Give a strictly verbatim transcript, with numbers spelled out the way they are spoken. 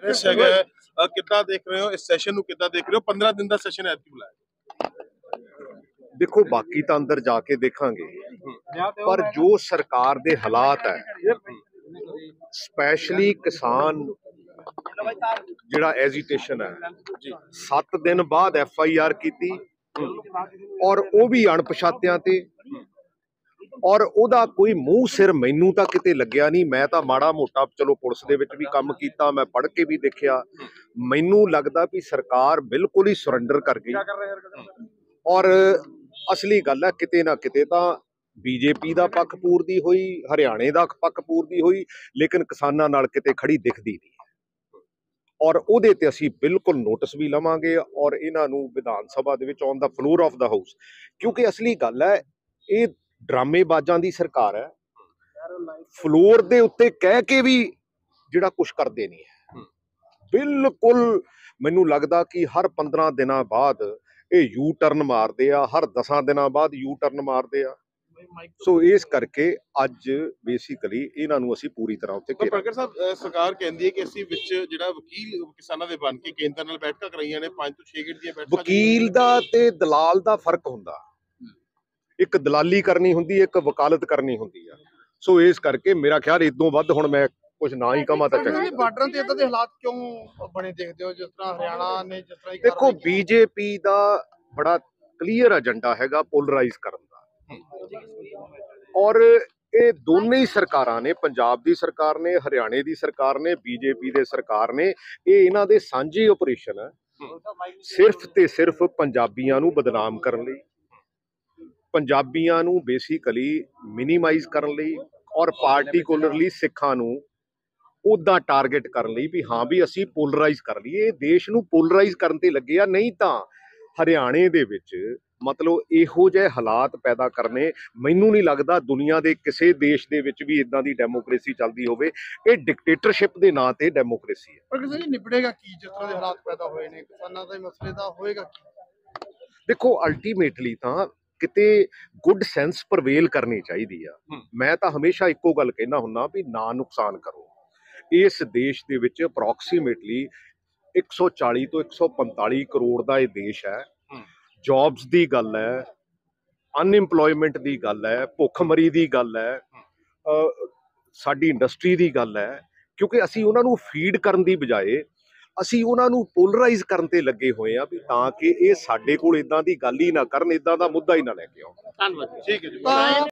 Fresh है कितना देख रहे हो इस सैशन कितना देख रहे हो पंद्रह दिन का सैशन ऐतकी बुलाया देखो बाकी तो अंदर जाके देखांगे पर जो सरकार दे हालात है स्पैशली किसान जिहड़ा एजिटेशन है सत्त दिन बाद एफ आई आर की और वो भी अणपछातियां ते और ओदा कोई मूँह सिर मैनू तो किते लग्या नहीं। मैं तो माड़ा मोटा चलो पुलिस दे विच भी काम कीता, मैं पढ़ के भी देखिया, मैनू लगदा भी सरकार बिल्कुल ही सुरेंडर कर गई और असली गल है किते ना किते तां बीजेपी दा पक्ष पूरदी होई, हरियाणे दा पक्ष पूरदी होई, लेकिन किसानां नाल किते खड़ी दिखदी नहीं और ਉਹਦੇ ਤੇ ਅਸੀਂ बिल्कुल नोटिस भी लवांगे और इन्हां नूं विधान सभा दे विच on the floor of the house, क्योंकि असली गल है ये ड्रामेबाजां दी सरकार है, फ्लोर दे उत्ते कह के भी जिहड़ा कुछ करदे नहीं है। बिल्कुल मैनूं लगदा कि हर पंद्रह दिनां बाद ये यू टर्न मारदे आ, हर दसां दिनां बाद यू टर्न मारदे आ। सो इस करके अज बेसिकली इन्हां नूं असीं पूरी तरह उत्ते घेरांगे। प्रगट साहब सरकार कहती है कि असीं विच जिहड़ा वकील किसानां दे बन के केंद्र नाल बैठकां कराईਆਂ ने पांच तो छे गिट ਦੀਆਂ बैठकां। वकील दा ते दलाल दा फर्क हुंदा, एक दलाली करनी हुंदी, एक वकालत करनी हुंदी आ। सो इस करके मेरा ख्याल इदों वध हुण मैं कुछ ना ही कहां तां चंगा। बार्डर ते इदां दे हालात क्यों बने देखदे हो जिस तरह हरियाणा ने जिस तरह देखो बीजेपी दा बड़ा क्लीयर एजेंडा हैगा पोलराइज करन दा और ये दोनों ही सरकारां ने, पंजाब दी सरकार ने, हरियाणे दी सरकार ने, बीजेपी दे सरकार ने, ये इन्हां दे सांझे ऑपरेशन है सिर्फ ते सिर्फ पंजाबियां नूं बदनाम करन लई, पंजाबियां नूं बेसिकली मिनीमाइज करन लई और पार्टिकुलरली सिखां नूं उदा टारगेट करन लई भी हाँ भी असीं पोलराइज कर लईए, देश नूं पोलराइज करन ते लगे आ। नहीं तां हरियाणे दे विच मतलब इहो जिहे हालात पैदा करने मैनूं नहीं लगदा दुनिया के किसी देश दे विच भी इदां दी डेमोक्रेसी चलदी होवे। ये डिक्टेटरशिप दे नां ते डेमोक्रेसी है। पर किसी निपटेगा की जिस तरह दे हालात पैदा होए ने किसानां दे मसले दा होएगा की? देखो अल्टीमेटली तां किते गुड सेंस प्रवेल करनी चाहिदी आ। मैं तां हमेशा इक्को गल कहना हुन्ना भी ना नुकसान करो। इस देश दे विच अप्रॉक्सीमेटली एक सौ चाली तो एक सौ पंताली करोड़ का यह देश है। जॉब्स की गल है, अनएम्पलॉयमेंट की गल है, भुखमरी की गल है, साडी इंडस्ट्री की गल है, क्योंकि असी उन्होंने फीड करने की बजाय असी उन्होंने पोलराइज करन ते लगे हुए हैं भी ताकि ये साडे कोल इदां दी गल ही ना करन, इदां दा मुद्दा ही ना लैके आउण। ठीक है जी।